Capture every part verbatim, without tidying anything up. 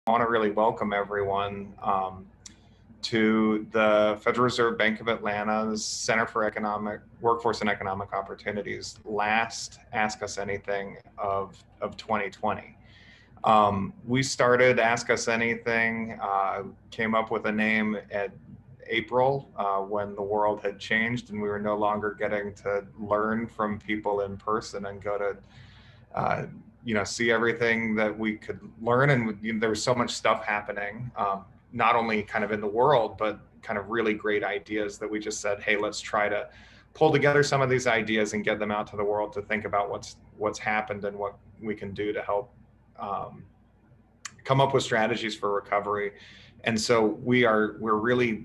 I want to really welcome everyone um, to the Federal Reserve Bank of Atlanta's Center for Economic Workforce and Economic Opportunities last Ask Us Anything of, of twenty twenty. Um, we started Ask Us Anything, uh, came up with a name at April uh, when the world had changed and we were no longer getting to learn from people in person and go to uh, you know, see everything that we could learn. And you know, there was so much stuff happening, um, not only kind of in the world, but kind of really great ideas that we just said, hey, let's try to pull together some of these ideas and get them out to the world to think about what's what's happened and what we can do to help um, come up with strategies for recovery. And so we are, we're really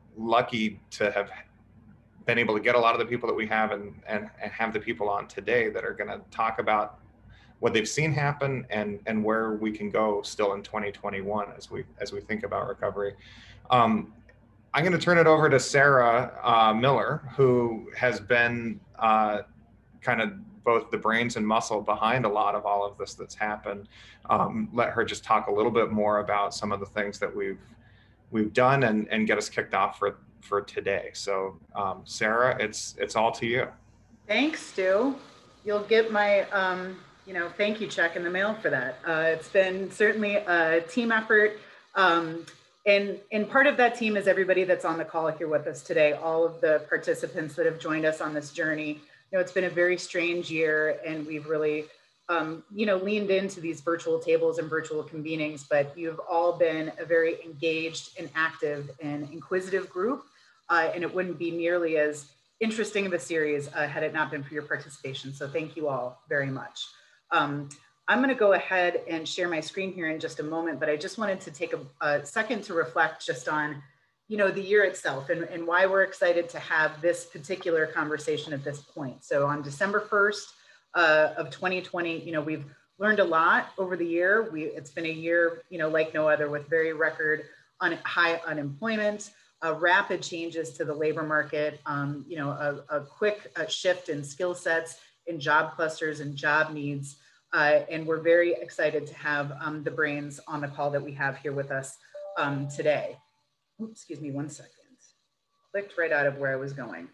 lucky to have been able to get a lot of the people that we have and, and, and have the people on today that are going to talk about what they've seen happen and and where we can go still in twenty twenty-one as we as we think about recovery. Um, I'm going to turn it over to Sarah uh, Miller, who has been uh, kind of both the brains and muscle behind a lot of all of this that's happened. Um, let her just talk a little bit more about some of the things that we've we've done and and get us kicked off for for today. So um, Sarah, it's it's all to you. Thanks, Stu. You'll get my, um, you know, thank you check in the mail for that. Uh, it's been certainly a team effort. Um, and, and part of that team is everybody that's on the call here with us today, all of the participants that have joined us on this journey. You know, it's been a very strange year and we've really, um, you know, leaned into these virtual tables and virtual convenings, but you've all been a very engaged and active and inquisitive group. Uh, and it wouldn't be nearly as interesting of a series uh, had it not been for your participation. So thank you all very much. Um, I'm going to go ahead and share my screen here in just a moment, but I just wanted to take a, a second to reflect just on, you know, the year itself and, and why we're excited to have this particular conversation at this point. So on December first uh, of twenty twenty, you know, we've learned a lot over the year. We, it's been a year, you know, like no other, with very record un, high unemployment, Uh, rapid changes to the labor market, um, you know, a, a quick uh, shift in skill sets, in job clusters and job needs. Uh, and we're very excited to have um, the brains on the call that we have here with us um, today. Oops, excuse me one second. Clicked right out of where I was going.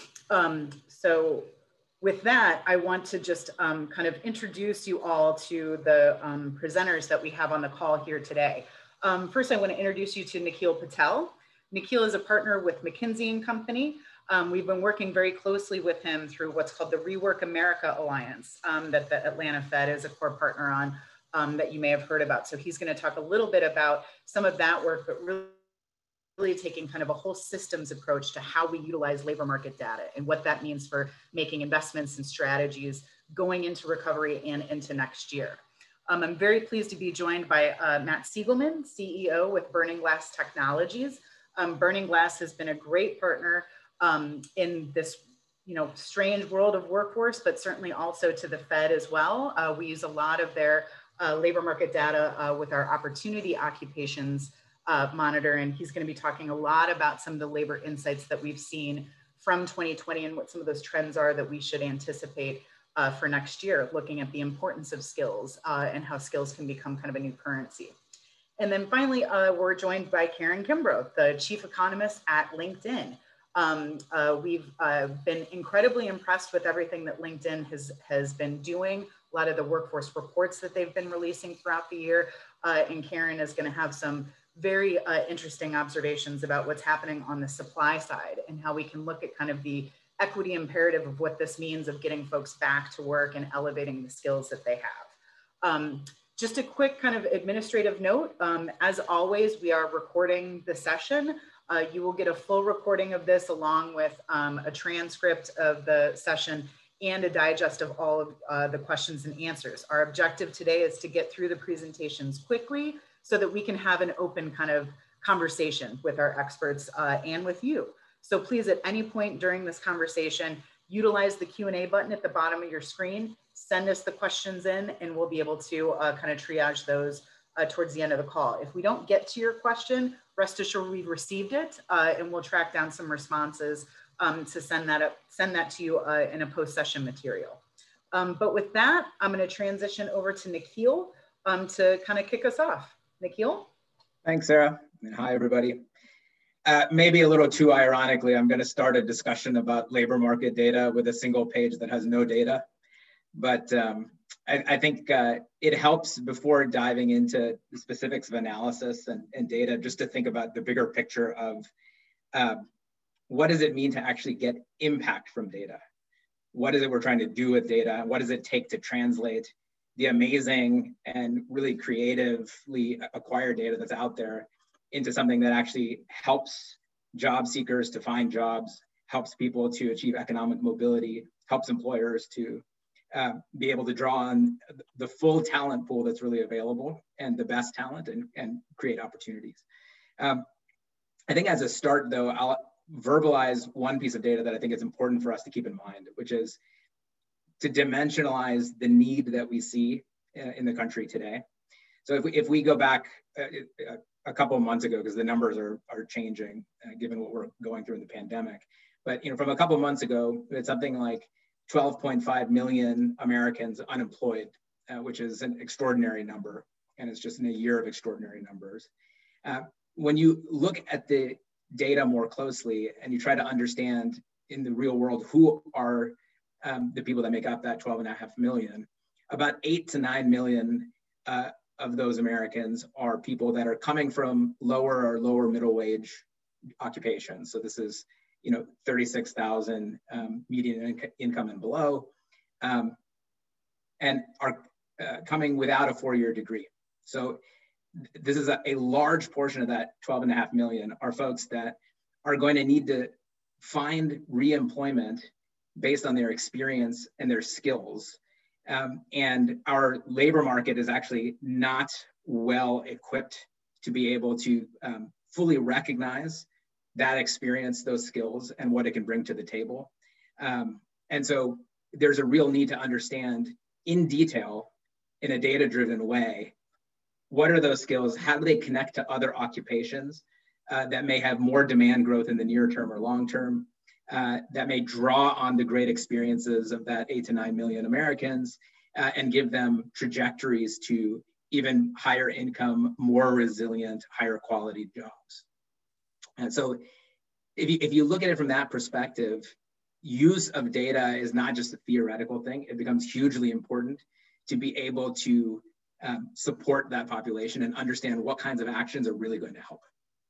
Um, so with that, I want to just um, kind of introduce you all to the um, presenters that we have on the call here today. Um, first, I want to introduce you to Nikhil Patel. Nikhil is a partner with McKinsey and Company. Um, we've been working very closely with him through what's called the Rework America Alliance um, that the Atlanta Fed is a core partner on um, that you may have heard about. So he's going to talk a little bit about some of that work, but really, really taking kind of a whole systems approach to how we utilize labor market data and what that means for making investments and strategies going into recovery and into next year. Um, I'm very pleased to be joined by uh, Matt Siegelman, C E O with Burning Glass Technologies. Um, Burning Glass has been a great partner um, in this, you know, strange world of workforce, but certainly also to the Fed as well. Uh, we use a lot of their uh, labor market data uh, with our opportunity occupations uh, monitor, and he's going to be talking a lot about some of the labor insights that we've seen from twenty twenty and what some of those trends are that we should anticipate uh, for next year, looking at the importance of skills uh, and how skills can become kind of a new currency. And then finally, uh, we're joined by Karen Kimbrough, the chief economist at LinkedIn. Um, uh, we've uh, been incredibly impressed with everything that LinkedIn has, has been doing, a lot of the workforce reports that they've been releasing throughout the year. Uh, and Karen is going to have some very uh, interesting observations about what's happening on the supply side and how we can look at kind of the equity imperative of what this means of getting folks back to work and elevating the skills that they have. Um, Just a quick kind of administrative note, um, as always, we are recording the session. Uh, you will get a full recording of this along with um, a transcript of the session and a digest of all of uh, the questions and answers. Our objective today is to get through the presentations quickly so that we can have an open kind of conversation with our experts uh, and with you. So please, at any point during this conversation, utilize the Q and A button at the bottom of your screen. Send us the questions in and we'll be able to uh, kind of triage those uh, towards the end of the call. If we don't get to your question, rest assured we've received it uh, and we'll track down some responses um, to send that up, send that to you uh, in a post-session material. Um, but with that, I'm going to transition over to Nikhil um, to kind of kick us off. Nikhil? Thanks, Sarah. And hi, everybody. Uh, maybe a little too ironically, I'm going to start a discussion about labor market data with a single page that has no data. But um, I, I think uh, it helps before diving into the specifics of analysis and, and data, just to think about the bigger picture of uh, what does it mean to actually get impact from data? What is it we're trying to do with data? What does it take to translate the amazing and really creatively acquired data that's out there into something that actually helps job seekers to find jobs, helps people to achieve economic mobility, helps employers to uh, be able to draw on the full talent pool that's really available and the best talent and, and create opportunities. Um, I think as a start though, I'll verbalize one piece of data that I think is important for us to keep in mind, which is to dimensionalize the need that we see uh, in the country today. So if we, if we go back uh, a couple of months ago, because the numbers are, are changing uh, given what we're going through in the pandemic. But you know, from a couple of months ago, it's something like twelve point five million Americans unemployed, uh, which is an extraordinary number. And it's just in a year of extraordinary numbers. Uh, when you look at the data more closely and you try to understand in the real world who are um, the people that make up that twelve and a half million, about eight to nine million uh, of those Americans are people that are coming from lower or lower middle wage occupations. So this is, you know, thirty-six thousand um, median in income and below, um, and are uh, coming without a four-year degree. So th this is a, a large portion of that twelve and a half million are folks that are going to need to find re-employment based on their experience and their skills. Um, and our labor market is actually not well equipped to be able to um, fully recognize that experience, those skills, and what it can bring to the table. Um, and so there's a real need to understand in detail, in a data-driven way, what are those skills? How do they connect to other occupations uh, that may have more demand growth in the near term or long term, uh, that may draw on the great experiences of that eight to nine million Americans uh, and give them trajectories to even higher income, more resilient, higher quality jobs. And so if you, if you look at it from that perspective, use of data is not just a theoretical thing. It becomes hugely important to be able to um, support that population and understand what kinds of actions are really going to help.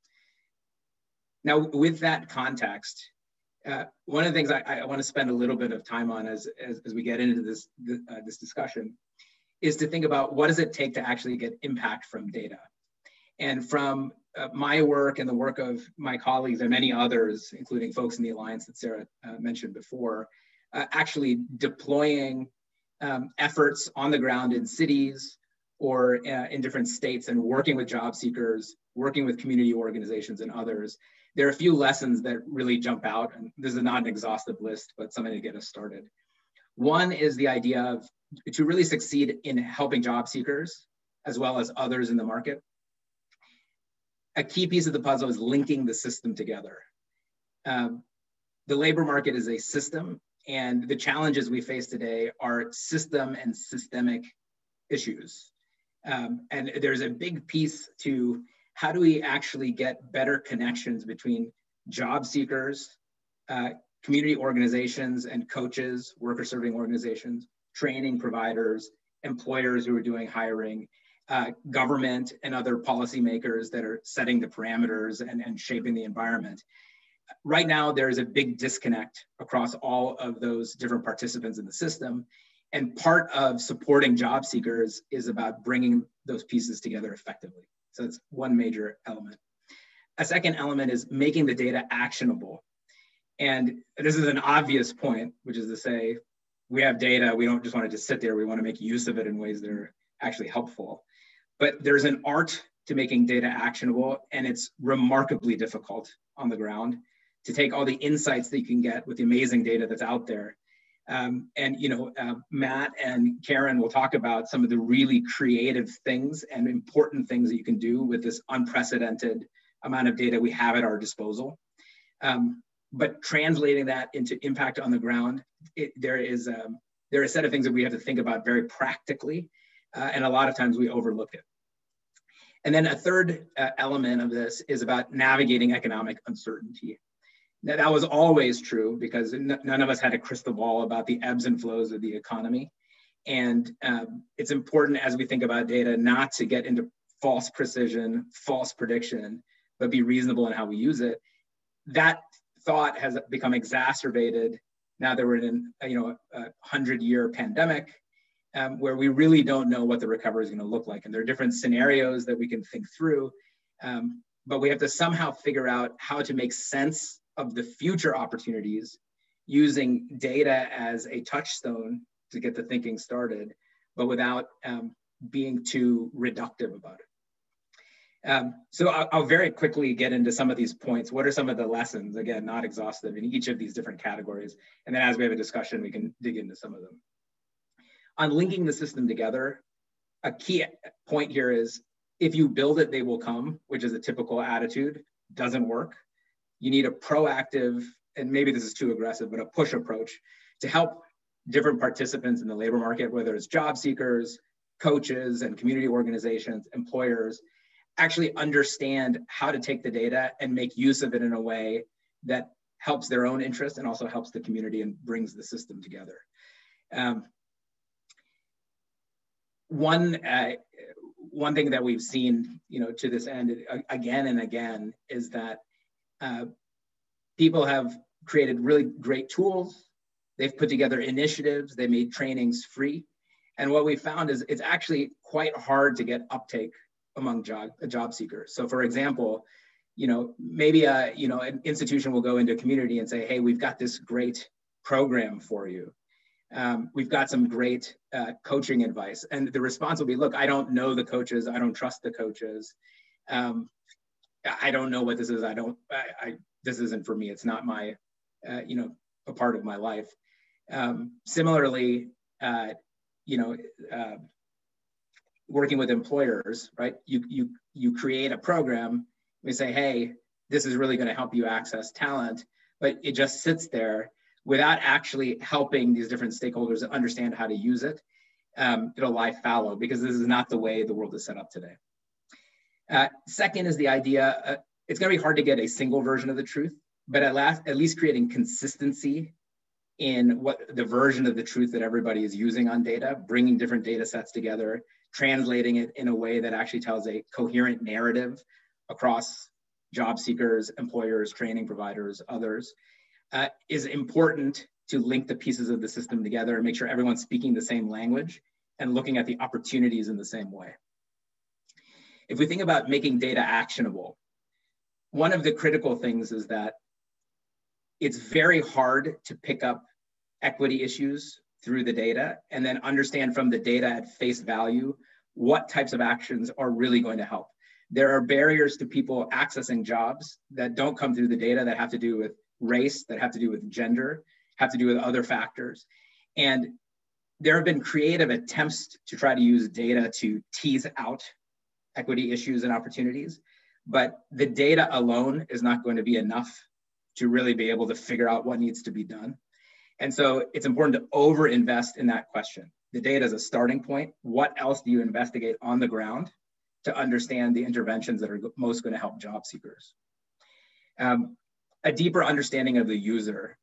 Now, with that context, uh, one of the things I, I want to spend a little bit of time on as, as, as we get into this, uh, this discussion is to think about what does it take to actually get impact from data. And from uh, my work and the work of my colleagues and many others, including folks in the Alliance that Sarah uh, mentioned before, uh, actually deploying um, efforts on the ground in cities or uh, in different states and working with job seekers, working with community organizations and others, there are a few lessons that really jump out. And this is not an exhaustive list, but something to get us started. One is the idea of to really succeed in helping job seekers as well as others in the market. A key piece of the puzzle is linking the system together. Um, the labor market is a system, and the challenges we face today are system and systemic issues. Um, and there's a big piece to how do we actually get better connections between job seekers, uh, community organizations and coaches, worker serving organizations, training providers, employers who are doing hiring, uh, government and other policymakers that are setting the parameters and, and shaping the environment. Right now, there's a big disconnect across all of those different participants in the system. And part of supporting job seekers is about bringing those pieces together effectively. So that's one major element. A second element is making the data actionable. And this is an obvious point, which is to say, we have data, we don't just want to just sit there, we want to make use of it in ways that are actually helpful. But there's an art to making data actionable, and it's remarkably difficult on the ground to take all the insights that you can get with the amazing data that's out there. Um, and you know, uh, Matt and Karen will talk about some of the really creative things and important things that you can do with this unprecedented amount of data we have at our disposal. Um, but translating that into impact on the ground, it, there is um, there are a set of things that we have to think about very practically, uh, and a lot of times we overlook it. And then a third uh, element of this is about navigating economic uncertainty. Now, that was always true because n- none of us had a crystal ball about the ebbs and flows of the economy. And um, it's important as we think about data not to get into false precision, false prediction, but be reasonable in how we use it. That thought has become exacerbated now that we're in you know, a hundred-year pandemic um, where we really don't know what the recovery is going to look like. And there are different scenarios that we can think through, um, but we have to somehow figure out how to make sense of the future opportunities using data as a touchstone to get the thinking started, but without um, being too reductive about it. Um, so I'll, I'll very quickly get into some of these points. What are some of the lessons? Again, not exhaustive in each of these different categories. And then as we have a discussion, we can dig into some of them. On linking the system together, a key point here is if you build it, they will come, which is a typical attitude, doesn't work. You need a proactive, and maybe this is too aggressive, but a push approach to help different participants in the labor market, whether it's job seekers, coaches, and community organizations, employers, actually understand how to take the data and make use of it in a way that helps their own interest and also helps the community and brings the system together. Um, one, uh, one thing that we've seen, you know, to this end again and again is that uh, people have created really great tools. They've put together initiatives, they made trainings free. And what we found is it's actually quite hard to get uptake among job, job seekers. So for example, you know, maybe a, you know, an institution will go into a community and say, hey, we've got this great program for you. Um, we've got some great uh, coaching advice. And the response will be, look, I don't know the coaches. I don't trust the coaches. Um, I don't know what this is. I don't, I, I this isn't for me. It's not my, uh, you know, a part of my life. Um, similarly, uh, you know, uh, working with employers, right? You, you, you create a program, we say, hey, this is really going to help you access talent, but it just sits there without actually helping these different stakeholders understand how to use it. Um, it'll lie fallow because this is not the way the world is set up today. Uh, second is the idea, uh, it's going to be hard to get a single version of the truth, but at, last, at least creating consistency in what the version of the truth that everybody is using on data, bringing different data sets together, translating it in a way that actually tells a coherent narrative across job seekers, employers, training providers, others, uh, is important to link the pieces of the system together and make sure everyone's speaking the same language and looking at the opportunities in the same way. If we think about making data actionable, one of the critical things is that it's very hard to pick up equity issues through the data and then understand from the data at face value what types of actions are really going to help. There are barriers to people accessing jobs that don't come through the data that have to do with race, that have to do with gender, have to do with other factors. And there have been creative attempts to try to use data to tease out equity issues and opportunities, but the data alone is not going to be enough to really be able to figure out what needs to be done. And so it's important to over-invest in that question. The data is a starting point. What else do you investigate on the ground to understand the interventions that are most going to help job seekers? Um, a deeper understanding of the user.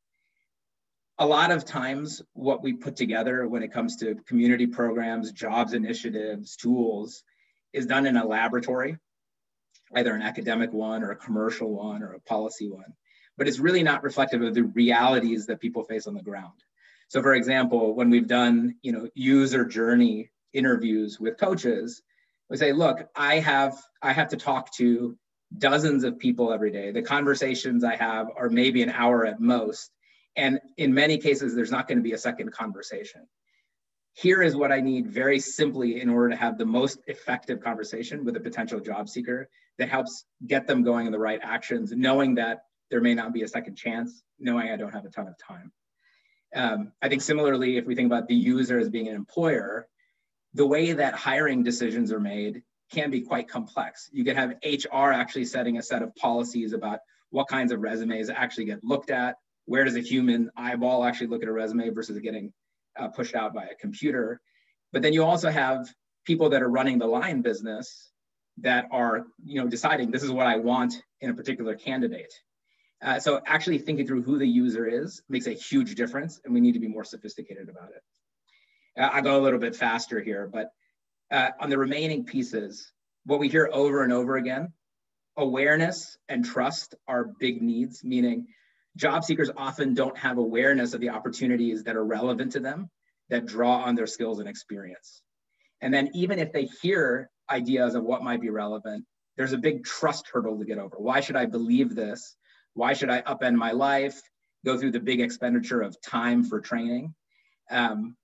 A lot of times what we put together when it comes to community programs, jobs initiatives, tools, is done in a laboratory, either an academic one or a commercial one or a policy one. But it's really not reflective of the realities that people face on the ground. So for example, when we've done you know, user journey interviews with coaches, we say, look, I have, I have to talk to dozens of people every day. The conversations I have are maybe an hour at most. And in many cases, there's not going to be a second conversation. Here is what I need very simply in order to have the most effective conversation with a potential job seeker that helps get them going in the right actions, knowing that there may not be a second chance, knowing I don't have a ton of time. Um, I think similarly, if we think about the user as being an employer, the way that hiring decisions are made can be quite complex. You could have H R actually setting a set of policies about what kinds of resumes actually get looked at, where does a human eyeball actually look at a resume versus getting uh, pushed out by a computer. But then you also have people that are running the line business that are, you know, deciding this is what I want in a particular candidate. Uh, so actually thinking through who the user is makes a huge difference, and we need to be more sophisticated about it. Uh, I'll go a little bit faster here, but uh, on the remaining pieces, what we hear over and over again, awareness and trust are big needs, meaning job seekers often don't have awareness of the opportunities that are relevant to them, that draw on their skills and experience. And then even if they hear ideas of what might be relevant, there's a big trust hurdle to get over. Why should I believe this? Why should I upend my life, go through the big expenditure of time for training um,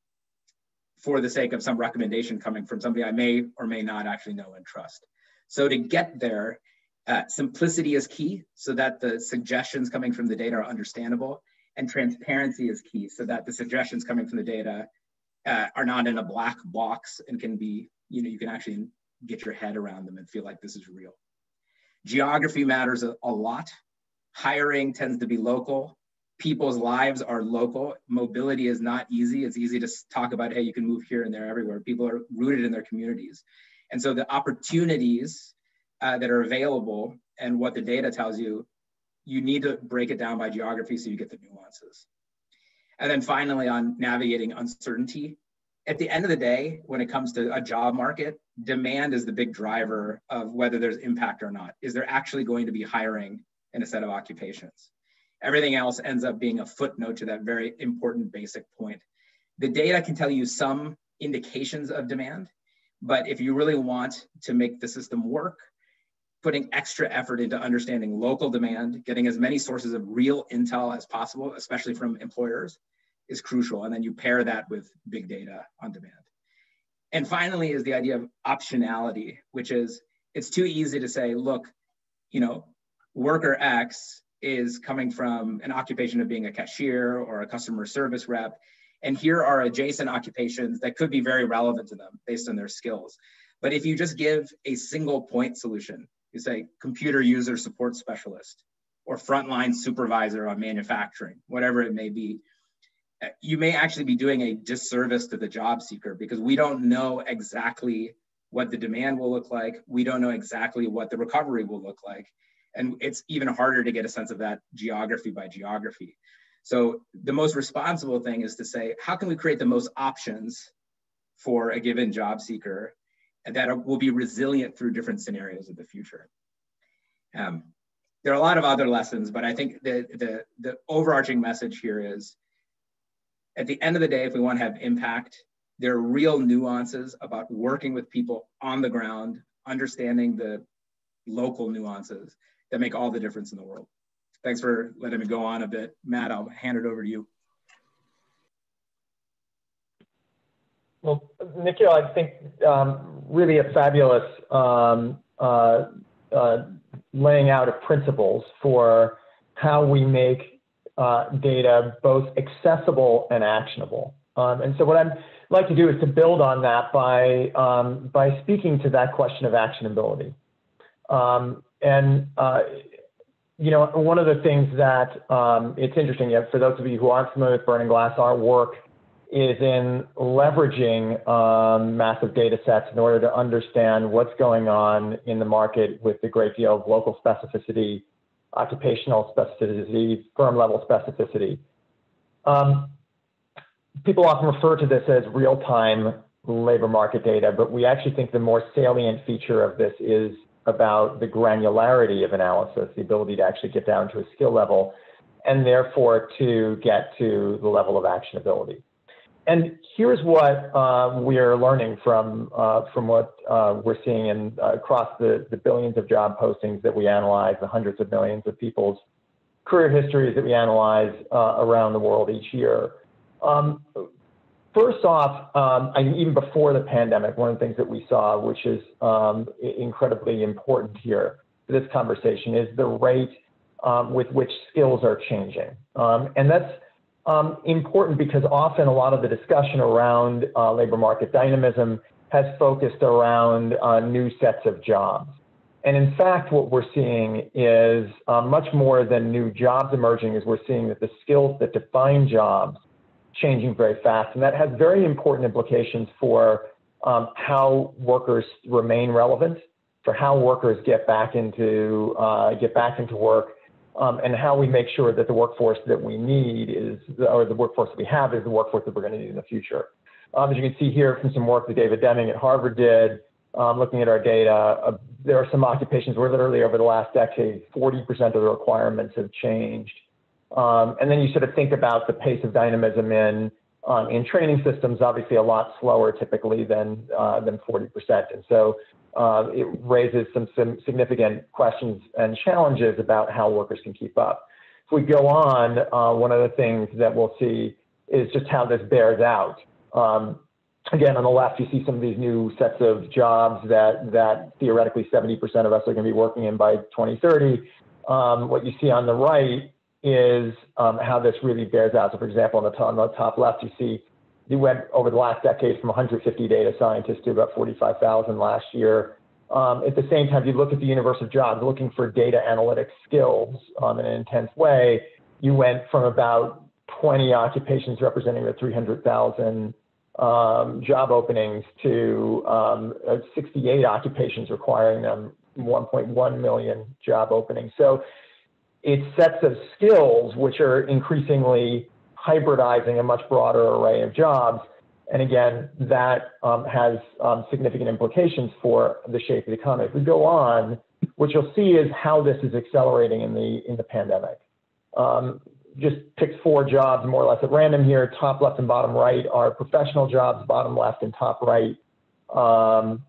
for the sake of some recommendation coming from somebody I may or may not actually know and trust? So to get there, uh, simplicity is key so that the suggestions coming from the data are understandable, and transparency is key so that the suggestions coming from the data uh, are not in a black box and can be, you know, you can actually get your head around them and feel like this is real. Geography matters a, a lot. Hiring tends to be local. People's lives are local. Mobility is not easy. It's easy to talk about, hey, you can move here and there everywhere. People are rooted in their communities. And so the opportunities uh, that are available and what the data tells you, you need to break it down by geography so you get the nuances. And then finally, on navigating uncertainty, at the end of the day, when it comes to a job market, demand is the big driver of whether there's impact or not. Is there actually going to be hiring in a set of occupations? Everything else ends up being a footnote to that very important basic point. The data can tell you some indications of demand, but if you really want to make the system work, putting extra effort into understanding local demand, getting as many sources of real intel as possible, especially from employers, is crucial. And then you pair that with big data on demand. And finally is the idea of optionality, which is, it's too easy to say, look, you know, worker X is coming from an occupation of being a cashier or a customer service rep, and here are adjacent occupations that could be very relevant to them based on their skills. But if you just give a single point solution, you say computer user support specialist or frontline supervisor on manufacturing, whatever it may be, you may actually be doing a disservice to the job seeker, because we don't know exactly what the demand will look like. We don't know exactly what the recovery will look like. And it's even harder to get a sense of that geography by geography. So the most responsible thing is to say, how can we create the most options for a given job seeker that will be resilient through different scenarios of the future? Um, there are a lot of other lessons, but I think the, the, the overarching message here is, at the end of the day, if we want to have impact, there are real nuances about working with people on the ground, understanding the local nuances that make all the difference in the world. Thanks for letting me go on a bit. Matt, I'll hand it over to you. Well, Nikhil, I think um, really a fabulous um, uh, uh, laying out of principles for how we make uh, data both accessible and actionable. Um, and so what I'd like to do is to build on that by, um, by speaking to that question of actionability. Um, and, uh, you know, one of the things that um, it's interesting, yeah, for those of you who aren't familiar with Burning Glass, our work is in leveraging um, massive data sets in order to understand what's going on in the market with a great deal of local specificity, occupational specificity, firm level specificity. Um, people often refer to this as real-time labor market data, but we actually think the more salient feature of this is about the granularity of analysis, the ability to actually get down to a skill level, and therefore to get to the level of actionability. And here's what uh, we're learning from, uh, from what uh, we're seeing in, uh, across the, the billions of job postings that we analyze, the hundreds of millions of people's career histories that we analyze uh, around the world each year. Um, first off, um, I mean, even before the pandemic, one of the things that we saw, which is um, incredibly important here for this conversation, is the rate um, with which skills are changing. Um, and that's Um, important because often a lot of the discussion around uh, labor market dynamism has focused around uh, new sets of jobs. And in fact, what we're seeing is uh, much more than new jobs emerging, is we're seeing that the skills that define jobs changing very fast. And that has very important implications for um, how workers remain relevant for how workers get back into uh, get back into work, um, and how we make sure that the workforce that we need is, or the workforce that we have is the workforce that we're going to need in the future. Um, as you can see here from some work that David Deming at Harvard did, um, looking at our data, uh, there are some occupations where literally over the last decade, forty percent of the requirements have changed. Um, and then you sort of think about the pace of dynamism in um, in training systems, obviously a lot slower typically than uh, than forty percent. And so uh, it raises some, some significant questions and challenges about how workers can keep up. If we go on, uh, one of the things that we'll see is just how this bears out. Um, again, on the left, you see some of these new sets of jobs that, that theoretically seventy percent of us are going to be working in by twenty thirty. Um, what you see on the right is um, how this really bears out. So for example, on the, top, on the top left, you see you went over the last decade from one hundred fifty data scientists to about forty-five thousand last year. Um, at the same time, if you look at the universe of jobs, looking for data analytics skills um, in an intense way, you went from about twenty occupations representing the three hundred thousand um, job openings to um, sixty-eight occupations requiring them one point one million job openings. So it's sets of skills which are increasingly hybridizing a much broader array of jobs. And again, that um, has um, significant implications for the shape of the economy. If we go on, what you'll see is how this is accelerating in the, in the pandemic. Um, just picked four jobs more or less at random here. Top left and bottom right are professional jobs, bottom left and top right um,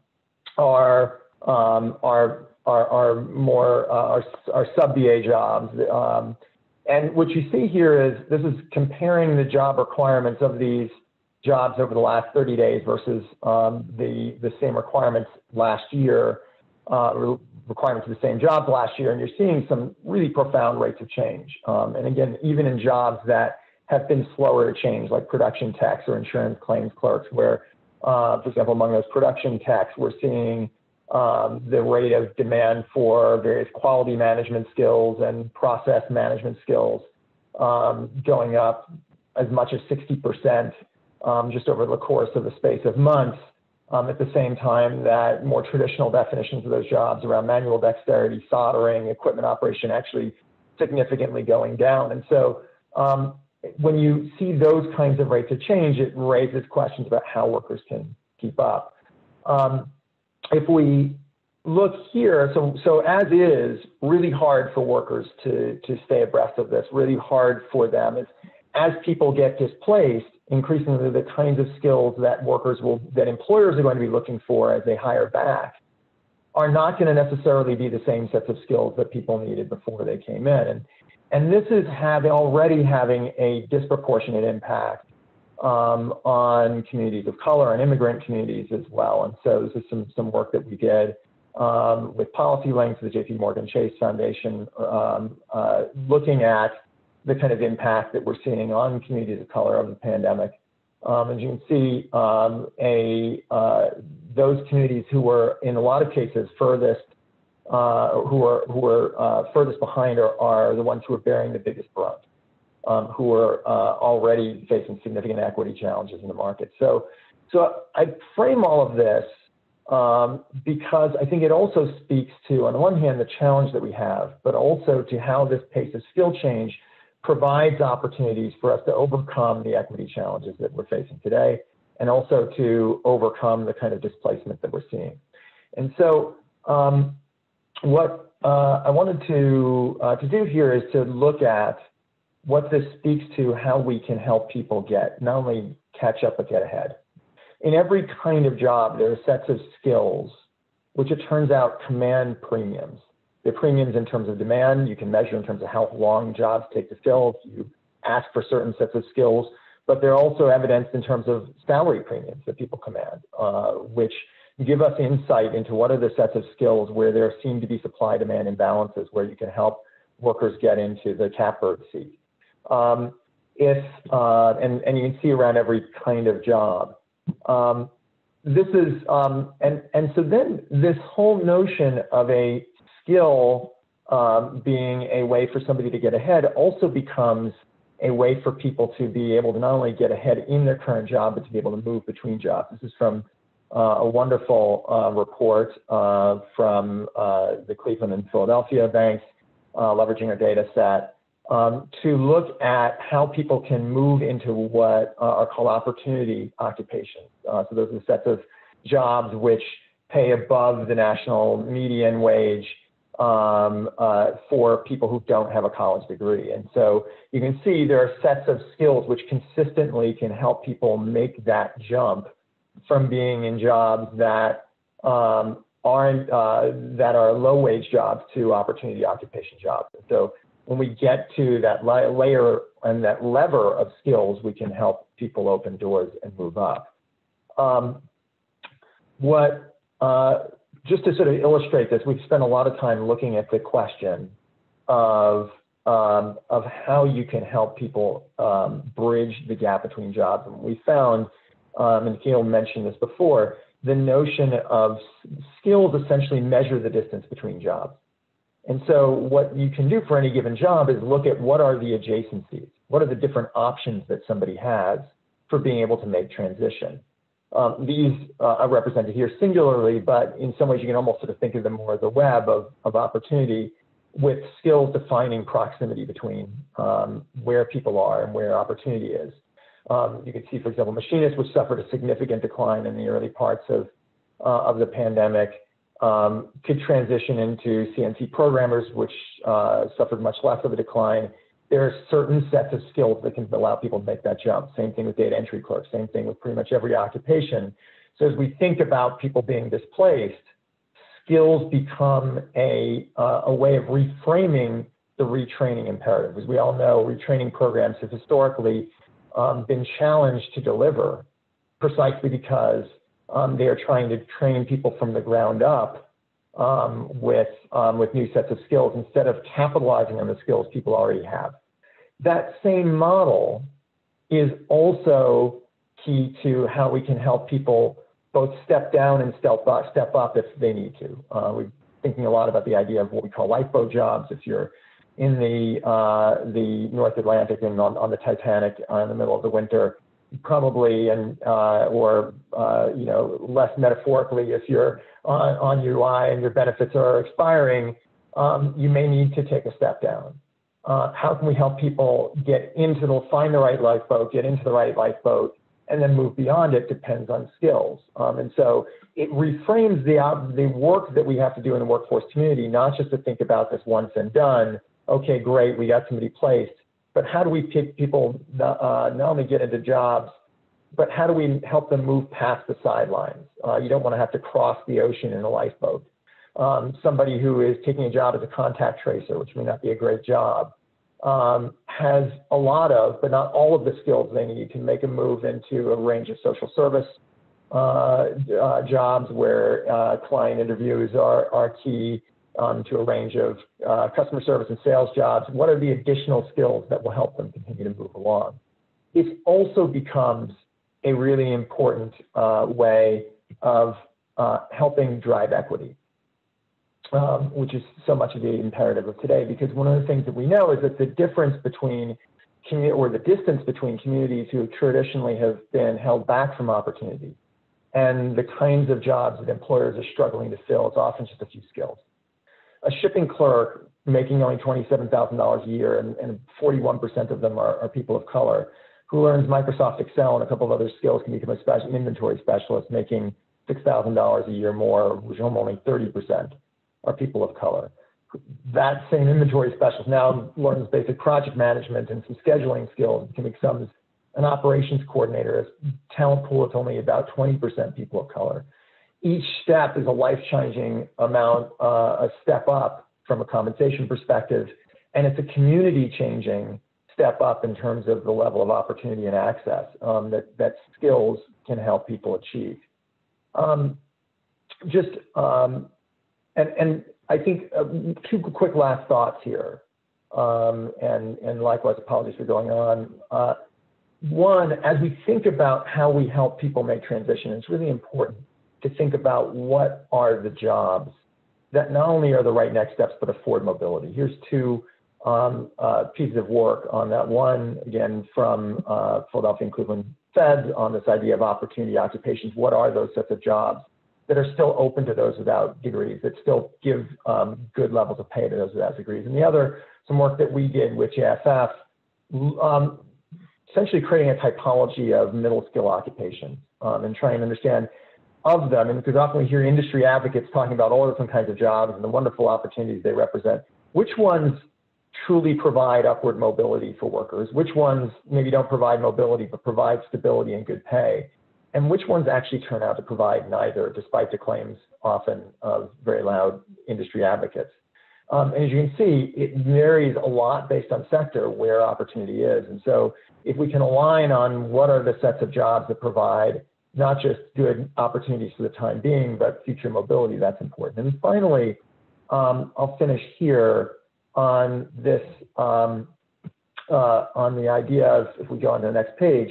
are, um, are Are, are more uh, are, are sub-B A jobs. Um, and what you see here is this is comparing the job requirements of these jobs over the last thirty days versus um, the, the same requirements last year, uh, requirements of the same jobs last year, and you're seeing some really profound rates of change. Um, and again, even in jobs that have been slower to change, like production techs or insurance claims clerks, where, uh, for example, among those production techs, we're seeing Um, the rate of demand for various quality management skills and process management skills um, going up as much as sixty percent um, just over the course of the space of months. Um, at the same time that more traditional definitions of those jobs around manual dexterity, soldering, equipment operation actually significantly going down. And so um, when you see those kinds of rates of change, it raises questions about how workers can keep up. Um, If we look here, so, so as is, really hard for workers to, to stay abreast of this, really hard for them is as people get displaced, increasingly the kinds of skills that workers will, that employers are going to be looking for as they hire back are not going to necessarily be the same sets of skills that people needed before they came in. And, and this is having, already having a disproportionate impact Um, on communities of color and immigrant communities as well. And so this is some, some work that we did um, with Policy Links, the J P Morgan Chase Foundation, um, uh, looking at the kind of impact that we're seeing on communities of color of the pandemic. Um, as you can see, um, a, uh, those communities who were in a lot of cases furthest, uh, who are, who are uh, furthest behind are, are the ones who are bearing the biggest brunt. Um, who are uh, already facing significant equity challenges in the market. So, so I frame all of this um, because I think it also speaks to, on the one hand, the challenge that we have, but also to how this pace of skill change provides opportunities for us to overcome the equity challenges that we're facing today, and also to overcome the kind of displacement that we're seeing. And so um, what uh, I wanted to, uh, to do here is to look at what this speaks to how we can help people get, not only catch up, but get ahead. In every kind of job, there are sets of skills, which it turns out command premiums. They're premiums in terms of demand. You can measure in terms of how long jobs take to fill. You ask for certain sets of skills, but they're also evidenced in terms of salary premiums that people command, uh, which give us insight into what are the sets of skills where there seem to be supply-demand imbalances, where you can help workers get into the catbird seat. Um, if, uh, and, and you can see around every kind of job. Um, this is, um, and, and so then this whole notion of a skill um, being a way for somebody to get ahead also becomes a way for people to be able to not only get ahead in their current job, but to be able to move between jobs. This is from uh, a wonderful uh, report uh, from uh, the Cleveland and Philadelphia banks, uh, leveraging our data set, um, to look at how people can move into what uh, are called opportunity occupations. Uh, so those are the sets of jobs which pay above the national median wage um, uh, for people who don't have a college degree. And so you can see there are sets of skills which consistently can help people make that jump from being in jobs that um, aren't uh, that are low wage jobs to opportunity occupation jobs. And so when we get to that la layer and that lever of skills, we can help people open doors and move up. Um, what uh, just to sort of illustrate this, we've spent a lot of time looking at the question of um, of how you can help people um, bridge the gap between jobs. And we found, um, and Nikhil mentioned this before, the notion of skills essentially measure the distance between jobs. And so what you can do for any given job is look at what are the adjacencies, what are the different options that somebody has for being able to make transition. Um, these uh, are represented here singularly, but in some ways you can almost sort of think of them more as a web of, of opportunity, with skills defining proximity between um, where people are and where opportunity is. Um, you can see, for example, machinists, which suffered a significant decline in the early parts of, uh, of the pandemic, um, could transition into C N C programmers, which uh, suffered much less of a decline. There are certain sets of skills that can allow people to make that jump. Same thing with data entry clerks, same thing with pretty much every occupation. So as we think about people being displaced, skills become a, uh, a way of reframing the retraining imperative. As we all know, retraining programs have historically um, been challenged to deliver precisely because um, they are trying to train people from the ground up um, with, um, with new sets of skills instead of capitalizing on the skills people already have. That same model is also key to how we can help people both step down and step up, step up if they need to. Uh, we're thinking a lot about the idea of what we call lifeboat jobs. If you're in the, uh, the North Atlantic and on, on the Titanic uh, in the middle of the winter, probably, and uh, or uh, you know, less metaphorically, if you're on, on U I and your benefits are expiring, um, you may need to take a step down. Uh, how can we help people get into the, find the right lifeboat, get into the right lifeboat, and then move beyond it depends on skills. Um, and so it reframes the, uh, the work that we have to do in the workforce community, not just to think about this once and done, okay, great, we got somebody placed, but how do we pick people uh, not only get into jobs, but how do we help them move past the sidelines? Uh, you don't want to have to cross the ocean in a lifeboat. Um, somebody who is taking a job as a contact tracer, which may not be a great job, um, has a lot of, but not all of the skills they need to make a move into a range of social service uh, uh, jobs where uh, client interviews are, are key, um, to a range of uh, customer service and sales jobs. What are the additional skills that will help them continue to move along? It also becomes a really important uh, way of uh, helping drive equity. Um, which is so much of the imperative of today, because one of the things that we know is that the difference between, or the distance between communities who traditionally have been held back from opportunity and the kinds of jobs that employers are struggling to fill is often just a few skills. A shipping clerk making only twenty-seven thousand dollars a year, and, and forty-one percent of them are, are people of color, who learns Microsoft Excel and a couple of other skills can become a special, an inventory specialist making six thousand dollars a year more, which is only thirty percent. Are people of color. That same inventory specialist now learns basic project management and some scheduling skills, can become an operations coordinator. As talent pool is only about twenty percent people of color. Each step is a life-changing amount, uh, a step up from a compensation perspective, and it's a community-changing step up in terms of the level of opportunity and access um, that, that skills can help people achieve. Um, just, um, And, and I think uh, two quick last thoughts here, um, and, and likewise, apologies for going on. Uh, one, as we think about how we help people make transition, it's really important to think about what are the jobs that not only are the right next steps, but afford mobility. Here's two um, uh, pieces of work on that. One, again, from uh, Philadelphia and Cleveland fed on this idea of opportunity occupations. What are those sets of jobs that are still open to those without degrees, that still give um, good levels of pay to those without degrees? And the other, some work that we did with J S F, um, essentially creating a typology of middle skill occupations um, and trying to understand of them, and because often we hear industry advocates talking about all different kinds of jobs and the wonderful opportunities they represent, which ones truly provide upward mobility for workers, which ones maybe don't provide mobility but provide stability and good pay, and which ones actually turn out to provide neither, despite the claims often of very loud industry advocates. Um, and as you can see, it varies a lot based on sector where opportunity is. And so if we can align on what are the sets of jobs that provide not just good opportunities for the time being, but future mobility, that's important. And finally, um, I'll finish here on this, um, uh, on the idea of, if we go on to the next page,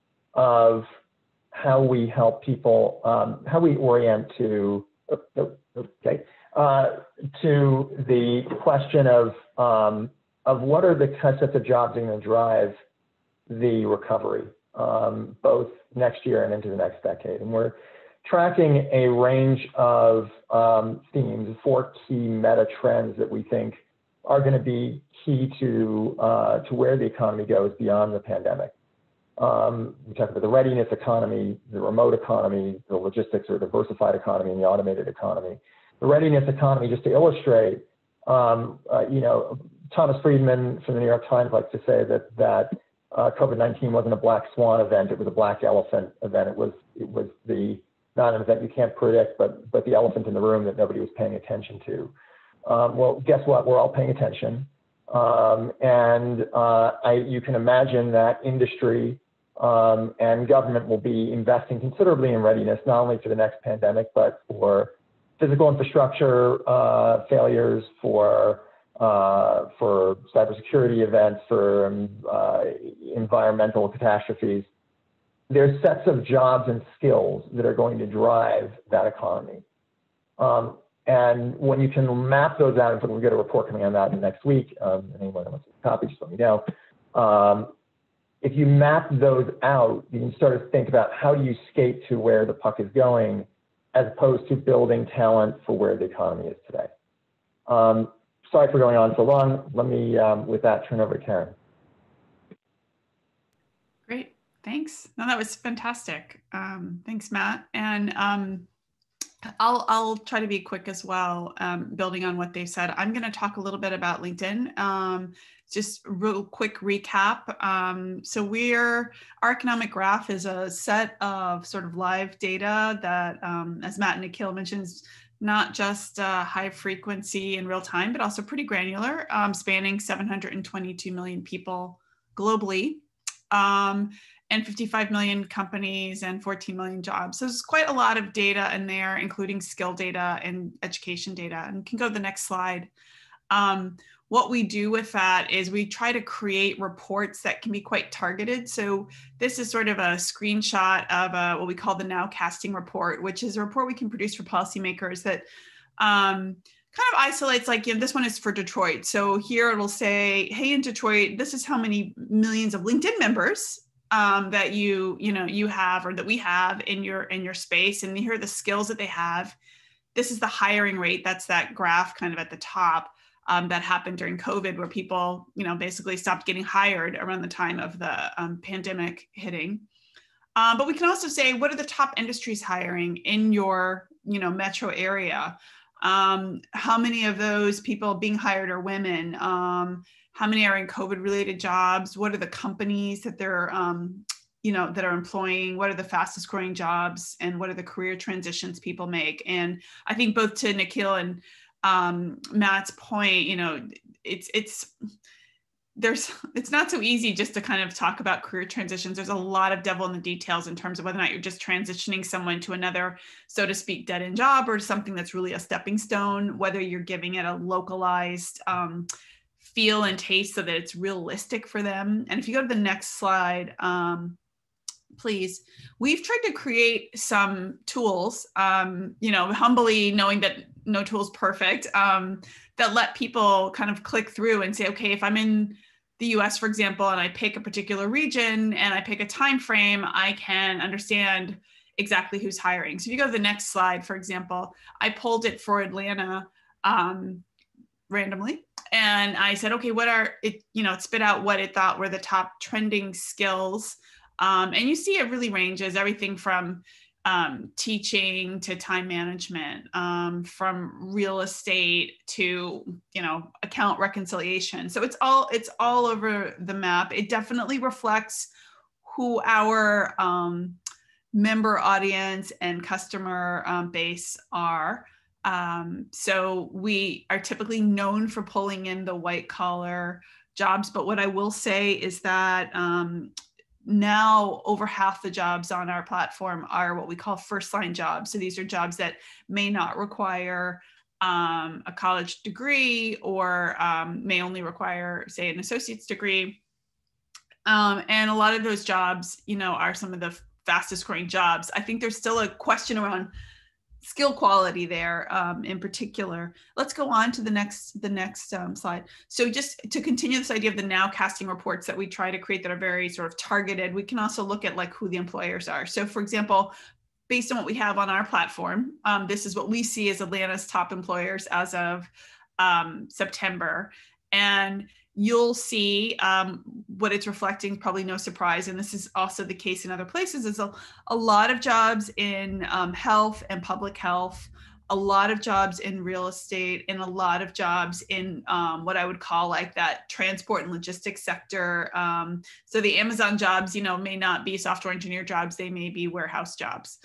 of how we help people, um, how we orient to, oh, oh, okay, uh, to the question of, um, of what are the sets of jobs that are going to drive the recovery, um, both next year and into the next decade. And we're tracking a range of um, themes, four key meta trends that we think are going to be key to, uh, to where the economy goes beyond the pandemic. Um, we talk about the readiness economy, the remote economy, the logistics or diversified economy, and the automated economy. The readiness economy, just to illustrate, um, uh, you know, Thomas Friedman from the New York Times likes to say that, that Uh, COVID nineteen wasn't a black swan event; it was a black elephant event. It was it was the not an event you can't predict, but but the elephant in the room that nobody was paying attention to. Um, well, guess what? We're all paying attention, um, and uh, I, you can imagine that industry um, and government will be investing considerably in readiness, not only for the next pandemic, but for physical infrastructure uh, failures, for Uh, for cybersecurity events, for um, uh, environmental catastrophes. There's sets of jobs and skills that are going to drive that economy. Um, and when you can map those out, and we'll get a report coming on that next week, um, and anyone who wants a copy, just let me know. Um, if you map those out, you can start to think about how do you skate to where the puck is going, as opposed to building talent for where the economy is today. Um, Sorry for going on so long. Let me, um, with that, turn over to Karen. Great, thanks. No, that was fantastic. Um, thanks, Matt. And um, I'll, I'll try to be quick as well, um, building on what they said. I'm going to talk a little bit about LinkedIn. Um, just real quick recap. Um, so we're, our economic graph is a set of sort of live data that, um, as Matt and Nikhil mentioned, not just uh, high frequency in real time, but also pretty granular, um, spanning seven hundred twenty-two million people globally, um, and fifty-five million companies and fourteen million jobs. So there's quite a lot of data in there, including skill data and education data. And you can go to the next slide. Um, what we do with that is we try to create reports that can be quite targeted. So this is sort of a screenshot of a, what we call the Nowcasting report, which is a report we can produce for policymakers that um, kind of isolates, like, you know, this one is for Detroit. So here it'll say, hey, in Detroit, this is how many millions of LinkedIn members um, that you, you know, you have, or that we have in your, in your space. And here are the skills that they have. This is the hiring rate. That's that graph kind of at the top. Um, that happened during COVID, where people, you know, basically stopped getting hired around the time of the um, pandemic hitting. Um, but we can also say, what are the top industries hiring in your, you know, metro area? Um, how many of those people being hired are women? Um, how many are in COVID-related jobs? What are the companies that they're, um, you know, that are employing? What are the fastest growing jobs? And what are the career transitions people make? And I think both to Nikhil and Um, Matt's point, you know, it's, it's, there's, it's not so easy just to kind of talk about career transitions. There's a lot of devil in the details in terms of whether or not you're just transitioning someone to another, so to speak, dead end job, or something that's really a stepping stone, whether you're giving it a localized um, feel and taste so that it's realistic for them. And if you go to the next slide, um, please, we've tried to create some tools, um, you know, humbly knowing that no tool's perfect, um, that let people kind of click through and say, okay, if I'm in the U S, for example, and I pick a particular region and I pick a time frame, I can understand exactly who's hiring. So if you go to the next slide, for example, I pulled it for Atlanta um, randomly. And I said, okay, what are it, you know, it spit out what it thought were the top trending skills. Um, and you see it really ranges everything from um, teaching to time management, um, from real estate to, you know, account reconciliation. So it's all, it's all over the map. It definitely reflects who our um, member audience and customer um, base are. Um, so we are typically known for pulling in the white collar jobs, but what I will say is that um, now over half the jobs on our platform are what we call first line jobs. So these are jobs that may not require um, a college degree or um, may only require, say, an associate's degree. Um, and a lot of those jobs, you know, are some of the fastest growing jobs. I think there's still a question around skill quality there um, in particular. Let's go on to the next, the next um, slide. So just to continue this idea of the now casting reports that we try to create that are very sort of targeted, we can also look at like who the employers are. So for example, based on what we have on our platform, um, this is what we see as Atlanta's top employers as of um, September. And you'll see um, what it's reflecting, probably no surprise, and this is also the case in other places, is a, a lot of jobs in um, health and public health, a lot of jobs in real estate, and a lot of jobs in um, what I would call like that transport and logistics sector. Um, so the Amazon jobs, you know, may not be software engineer jobs, they may be warehouse jobs.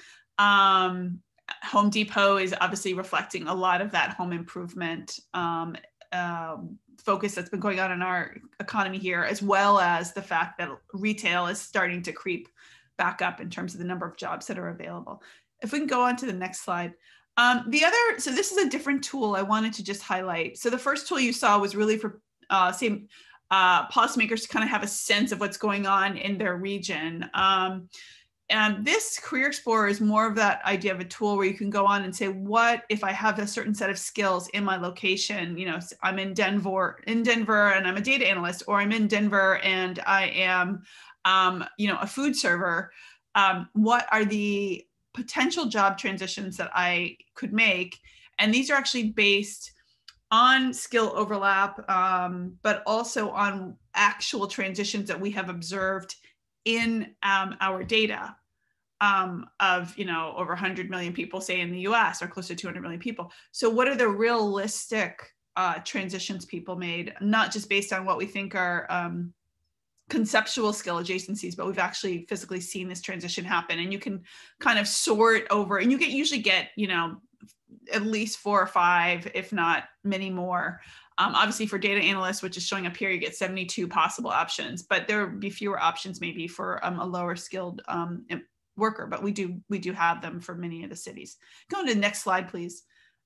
Um, Home Depot is obviously reflecting a lot of that home improvement um, uh, focus that's been going on in our economy here, as well as the fact that retail is starting to creep back up in terms of the number of jobs that are available. If we can go on to the next slide. Um, the other, so this is a different tool I wanted to just highlight. So the first tool you saw was really for uh, say, uh, policymakers to kind of have a sense of what's going on in their region. Um, And this Career Explorer is more of that idea of a tool where you can go on and say, what if I have a certain set of skills in my location? You know, I'm in Denver, in Denver, and I'm a data analyst, or I'm in Denver and I am, um, you know, a food server. Um, what are the potential job transitions that I could make? And these are actually based on skill overlap, um, but also on actual transitions that we have observed in um, our data um, of, you know, over one hundred million people, say in the U S, or close to two hundred million people. So what are the realistic uh, transitions people made, not just based on what we think are um, conceptual skill adjacencies, but we've actually physically seen this transition happen. And you can kind of sort over, and you get usually get, you know, at least four or five, if not many more. Um, obviously for data analysts, which is showing up here, you get seventy-two possible options, but there would be fewer options maybe for um, a lower skilled um, worker, but we do we do have them for many of the cities. Go to the next slide, please.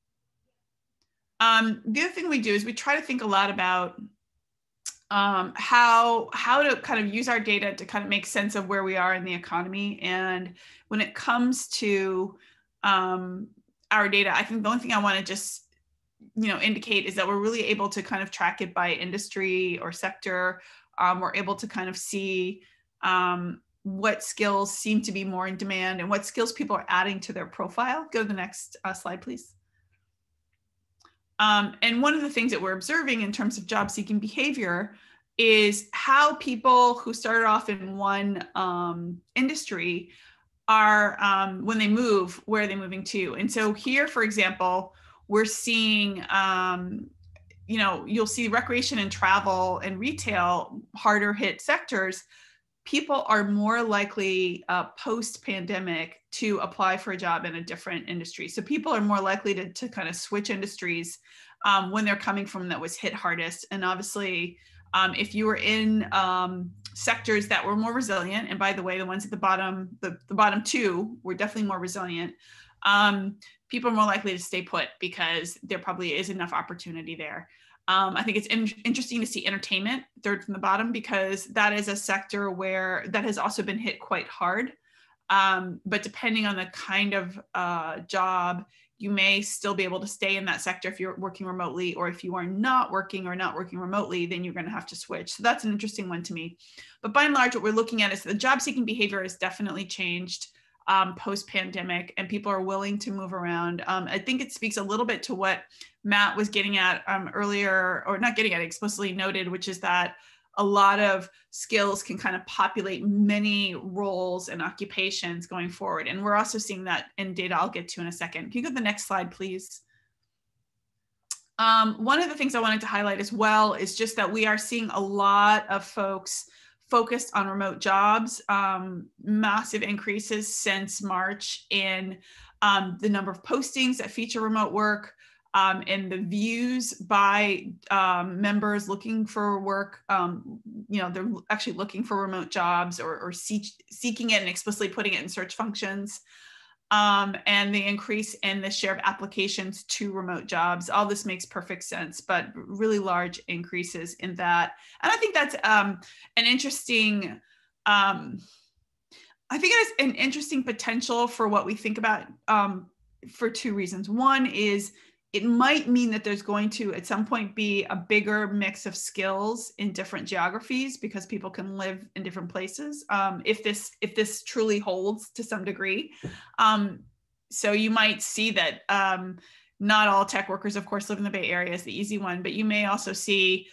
Um, the other thing we do is we try to think a lot about um, how, how to kind of use our data to kind of make sense of where we are in the economy. And when it comes to um, our data, I think the only thing I want to just you know, indicate is that we're really able to kind of track it by industry or sector. Um, we're able to kind of see um, what skills seem to be more in demand and what skills people are adding to their profile. Go to the next uh, slide, please. Um, and one of the things that we're observing in terms of job seeking behavior is how people who started off in one um, industry are, um, when they move, where are they moving to? And so here, for example, we're seeing, um, you know, you'll see recreation and travel and retail, harder hit sectors. People are more likely uh, post-pandemic to apply for a job in a different industry. So people are more likely to, to kind of switch industries um, when they're coming from that was hit hardest. And obviously, um, if you were in um, sectors that were more resilient, and by the way, the ones at the bottom, the, the bottom two were definitely more resilient, um, people are more likely to stay put because there probably is enough opportunity there. Um, I think it's in, interesting to see entertainment, third from the bottom, because that is a sector where that has also been hit quite hard. Um, but depending on the kind of uh, job, you may still be able to stay in that sector if you're working remotely, or if you are not working or not working remotely, then you're going to have to switch. So that's an interesting one to me. But by and large, what we're looking at is the job seeking behavior has definitely changed um, post-pandemic, and people are willing to move around. Um, I think it speaks a little bit to what Matt was getting at um, earlier, or not getting at, explicitly noted, which is that a lot of skills can kind of populate many roles and occupations going forward. And we're also seeing that in data I'll get to in a second. Can you go to the next slide, please? Um, one of the things I wanted to highlight as well is just that we are seeing a lot of folks focused on remote jobs, um, massive increases since March in um, the number of postings that feature remote work, Um, and the views by um, members looking for work. Um, you know, they're actually looking for remote jobs, or, or seek, seeking it and explicitly putting it in search functions. Um, and the increase in the share of applications to remote jobs. All this makes perfect sense, but really large increases in that. And I think that's um, an interesting, um, I think it has an interesting potential for what we think about um, for two reasons. One is, it might mean that there's going to, at some point, be a bigger mix of skills in different geographies, because people can live in different places, um, if this if this truly holds to some degree. Um, so you might see that um, not all tech workers, of course, live in the Bay Area is the easy one, but you may also see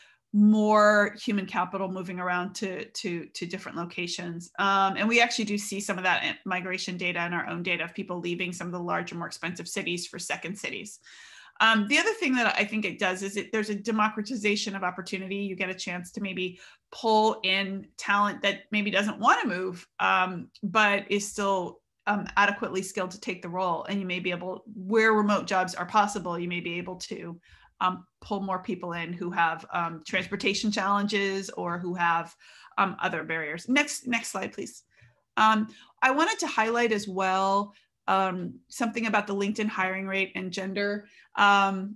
more human capital moving around to, to, to different locations. Um, and we actually do see some of that migration data in our own data of people leaving some of the larger, more expensive cities for second cities. Um, the other thing that I think it does is it, there's a democratization of opportunity. You get a chance to maybe pull in talent that maybe doesn't want to move, um, but is still um, adequately skilled to take the role. And you may be able, where remote jobs are possible, you may be able to um, pull more people in who have um, transportation challenges, or who have um, other barriers. Next, next slide, please. Um, I wanted to highlight as well Um, something about the LinkedIn hiring rate and gender. Um,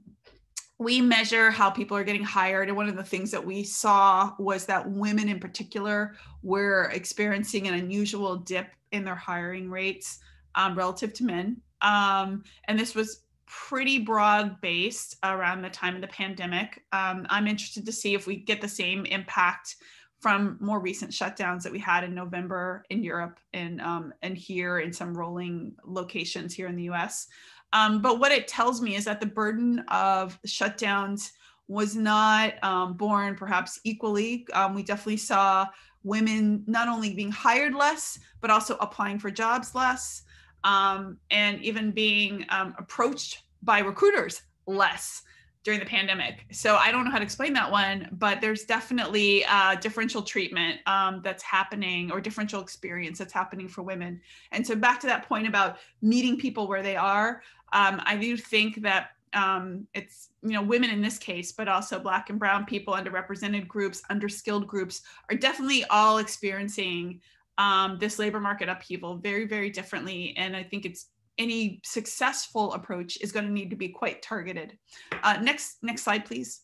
we measure how people are getting hired. And one of the things that we saw was that women in particular were experiencing an unusual dip in their hiring rates um, relative to men. Um, and this was pretty broad based around the time of the pandemic. Um, I'm interested to see if we get the same impact from more recent shutdowns that we had in November in Europe and, um, and here in some rolling locations here in the U S. Um, but what it tells me is that the burden of shutdowns was not um, borne perhaps equally. Um, we definitely saw women not only being hired less, but also applying for jobs less, um, and even being um, approached by recruiters less during the pandemic. So I don't know how to explain that one, but there's definitely uh, differential treatment um, that's happening, or differential experience that's happening for women. And so back to that point about meeting people where they are, um, I do think that um, it's, you know, women in this case, but also Black and brown people, underrepresented groups, underskilled groups are definitely all experiencing um, this labor market upheaval very, very differently. And I think it's, any successful approach is going to need to be quite targeted. Uh, next, next slide, please.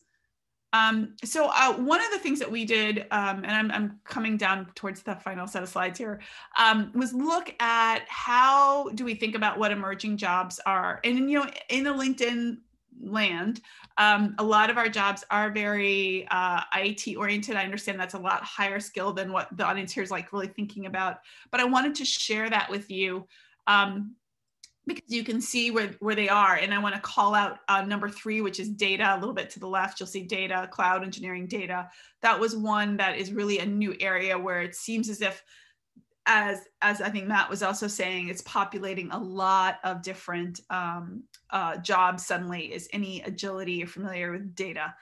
Um, so uh, one of the things that we did, um, and I'm, I'm coming down towards the final set of slides here, um, was look at how do we think about what emerging jobs are. And, you know, in the LinkedIn land, um, a lot of our jobs are very uh, I T oriented. I understand that's a lot higher skill than what the audience here is like really thinking about, but I wanted to share that with you. Um, because you can see where, where they are. And I want to call out uh, number three, which is data. A little bit to the left, you'll see data, cloud engineering data. That was one that is really a new area where it seems as if, as, as I think Matt was also saying, it's populating a lot of different um, uh, jobs suddenly. Is any agility, you're familiar with data.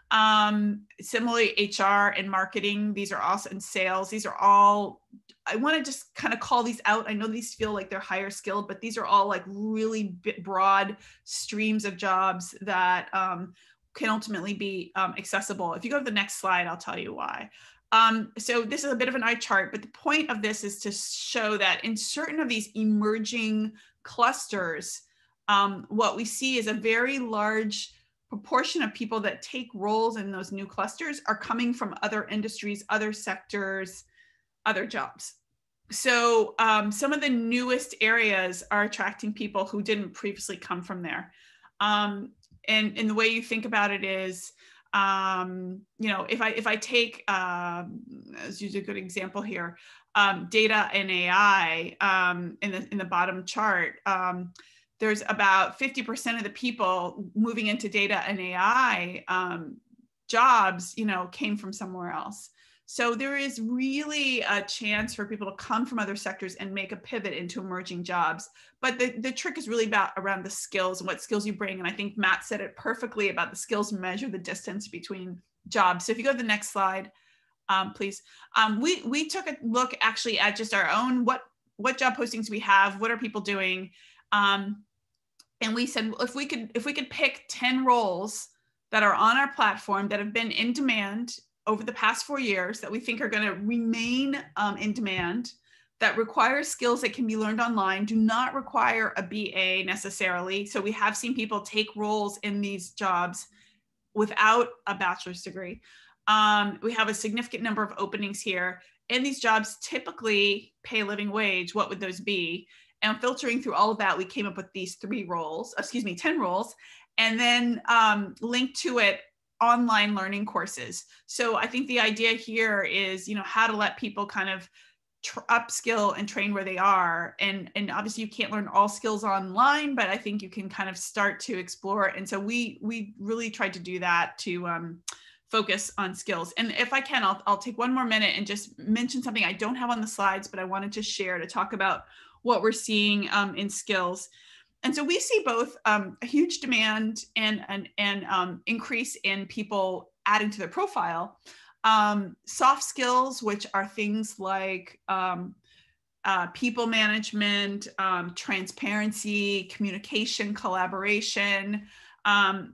Um, similarly, H R and marketing, these are also in sales. These are all, I want to just kind of call these out. I know these feel like they're higher skilled, but these are all like really broad streams of jobs that um, can ultimately be um, accessible. If you go to the next slide, I'll tell you why. Um, so this is a bit of an eye chart, but the point of this is to show that in certain of these emerging clusters, um, what we see is a very large proportion of people that take roles in those new clusters are coming from other industries, other sectors, other jobs. so um, some of the newest areas are attracting people who didn't previously come from there. Um, and, and the way you think about it is, um, you know, if I if I take, um, let's use a good example here, um, data and A I um, in the in the bottom chart. Um, there's about fifty percent of the people moving into data and A I um, jobs, you know, came from somewhere else. So there is really a chance for people to come from other sectors and make a pivot into emerging jobs. But the, the trick is really about around the skills and what skills you bring. And I think Matt said it perfectly about the skills measure the distance between jobs. So if you go to the next slide, um, please. Um, we, we took a look actually at just our own, what, what job postings we have, what are people doing? Um, and we said, well, if we could, if we could pick ten roles that are on our platform that have been in demand over the past four years that we think are going to remain um, in demand, that require skills that can be learned online, do not require a B A necessarily. So we have seen people take roles in these jobs without a bachelor's degree. Um, we have a significant number of openings here, and these jobs typically pay a living wage. What would those be? And filtering through all of that, we came up with these three roles, excuse me, ten roles, and then um, linked to it online learning courses. So I think the idea here is, you know, how to let people kind of upskill and train where they are. And, and obviously you can't learn all skills online, but I think you can kind of start to explore it. And so we, we really tried to do that to um, focus on skills. And if I can, I'll, I'll take one more minute and just mention something I don't have on the slides, but I wanted to share to talk about what we're seeing um, in skills. And so we see both um, a huge demand and an and, um, increase in people adding to their profile. Um, soft skills, which are things like um, uh, people management, um, transparency, communication, collaboration, um,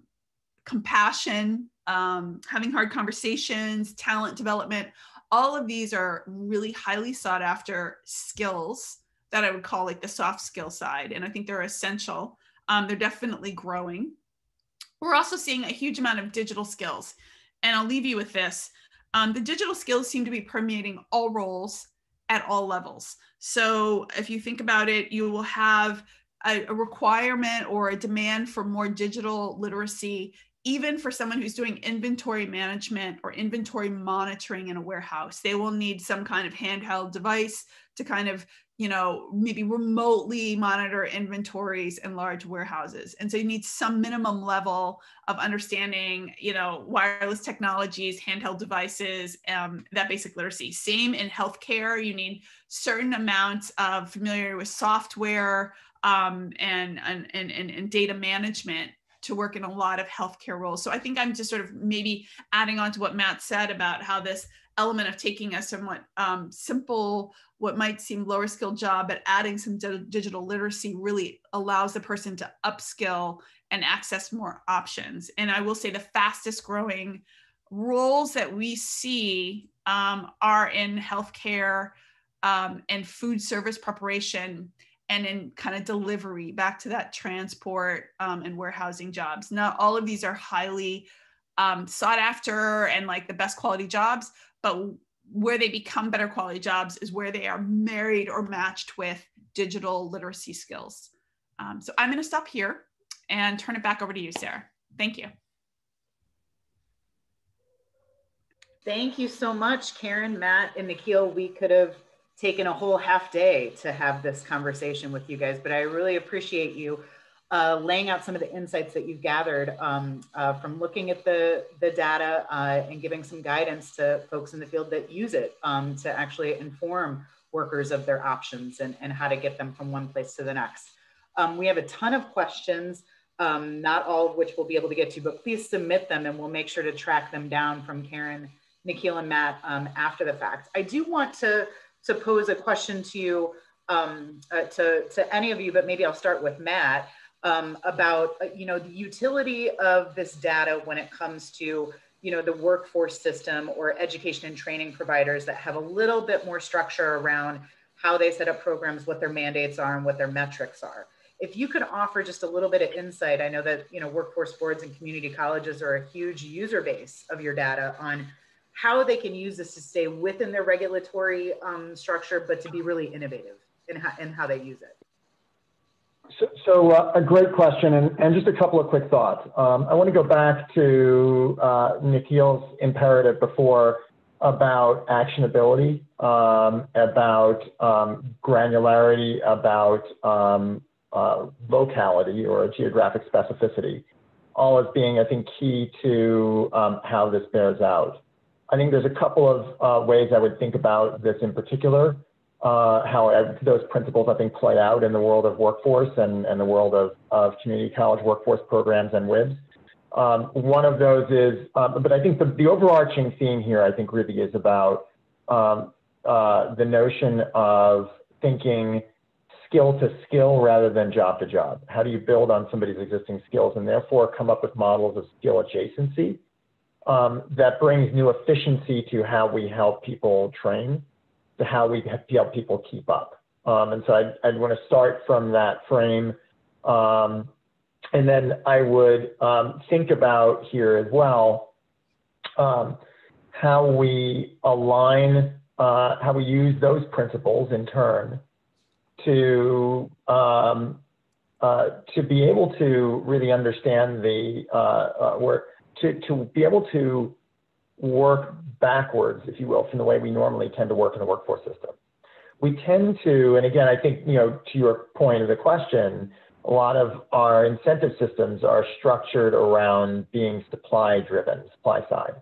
compassion, um, having hard conversations, talent development. All of these are really highly sought after skills that I would call like the soft skill side. And I think they're essential. Um, they're definitely growing. We're also seeing a huge amount of digital skills. And I'll leave you with this. Um, the digital skills seem to be permeating all roles at all levels. So if you think about it, you will have a, a requirement or a demand for more digital literacy, even for someone who's doing inventory management or inventory monitoring in a warehouse. They will need some kind of handheld device to kind of, you know, maybe remotely monitor inventories in large warehouses. And so you need some minimum level of understanding, you know, wireless technologies, handheld devices, um, that basic literacy. Same in healthcare, you need certain amounts of familiarity with software um, and, and, and, and data management to work in a lot of healthcare roles. So I think I'm just sort of maybe adding on to what Matt said about how this element of taking a somewhat um, simple, what might seem lower skilled job, but adding some di- digital literacy really allows the person to upskill and access more options. And I will say the fastest growing roles that we see um, are in healthcare um, and food service preparation and in kind of delivery, back to that transport um, and warehousing jobs. Not all of these are highly um, sought after and like the best quality jobs, but where they become better quality jobs is where they are married or matched with digital literacy skills. Um, so I'm gonna stop here and turn it back over to you, Sarah. Thank you. Thank you so much, Karen, Matt, and Nikhil. We could have taken a whole half day to have this conversation with you guys, but I really appreciate you uh, laying out some of the insights that you've gathered um, uh, from looking at the, the data uh, and giving some guidance to folks in the field that use it um, to actually inform workers of their options and, and how to get them from one place to the next. Um, we have a ton of questions, um, not all of which we'll be able to get to, but please submit them and we'll make sure to track them down from Karen, Nikhil, and Matt um, after the fact. I do want to, to pose a question to you, um, uh, to, to any of you, but maybe I'll start with Matt. Um, about, uh, you know, the utility of this data when it comes to, you know, the workforce system or education and training providers that have a little bit more structure around how they set up programs, what their mandates are and what their metrics are. If you could offer just a little bit of insight, I know that, you know, workforce boards and community colleges are a huge user base of your data on how they can use this to stay within their regulatory um, structure, but to be really innovative in how, in how they use it. So, so uh, a great question, and, and just a couple of quick thoughts. Um, I want to go back to uh, Nikhil's imperative before about actionability, um, about um, granularity, about um, uh, locality or geographic specificity, all as being, I think, key to um, how this bears out. I think there's a couple of uh, ways I would think about this in particular. Uh, how those principles, I think, play out in the world of workforce and, and the world of, of community college workforce programs and W I Bs. Um, one of those is, um, but I think the, the overarching theme here, I think, really is about um, uh, the notion of thinking skill to skill rather than job to job. How do you build on somebody's existing skills and therefore come up with models of skill adjacency um, that brings new efficiency to how we help people train, to how we help people keep up. Um, and so I'd, I'd want to start from that frame. Um, and then I would um, think about here as well um, how we align, uh, how we use those principles in turn to, um, uh, to be able to really understand the, uh, uh, work, to, to be able to work backwards, if you will, from the way we normally tend to work in the workforce system. We tend to, and again, I think, you know, to your point of the question, a lot of our incentive systems are structured around being supply driven, supply side.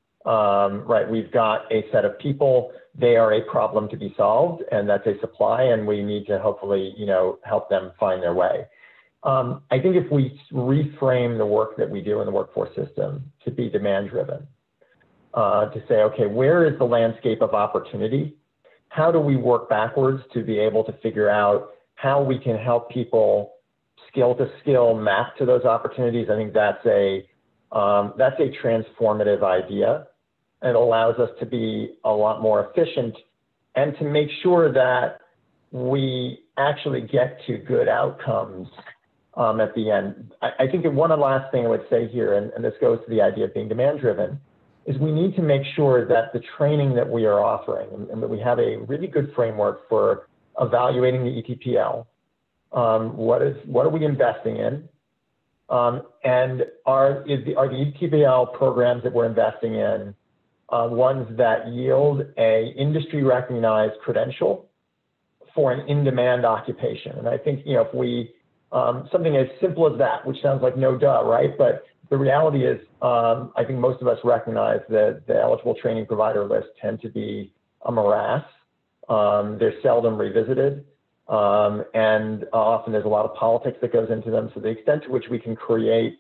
Um, right, we've got a set of people, they are a problem to be solved, and that's a supply, and we need to hopefully, you know, help them find their way. Um, I think if we reframe the work that we do in the workforce system to be demand driven, Uh, to say, okay, where is the landscape of opportunity? How do we work backwards to be able to figure out how we can help people skill to skill map to those opportunities? I think that's a, um, that's a transformative idea. It allows us to be a lot more efficient and to make sure that we actually get to good outcomes um, at the end. I, I think that one last thing I would say here, and, and this goes to the idea of being demand driven, is we need to make sure that the training that we are offering, and, and that we have a really good framework for evaluating the E T P L. Um, what is what are we investing in? Um, and are, is the, are the E T P L programs that we're investing in uh, ones that yield a industry recognized credential for an in-demand occupation? And I think, you know, if we, um, something as simple as that, which sounds like no duh, right? But the reality is, um, I think most of us recognize that the eligible training provider lists tend to be a morass. Um, they're seldom revisited. Um, and often there's a lot of politics that goes into them. So the extent to which we can create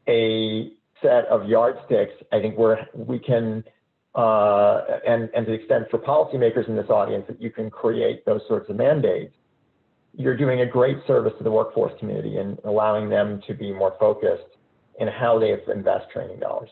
a set of yardsticks, I think we're, we can, uh, and, and to the extent for policymakers in this audience that you can create those sorts of mandates, you're doing a great service to the workforce community and allowing them to be more focused in how they invest training dollars.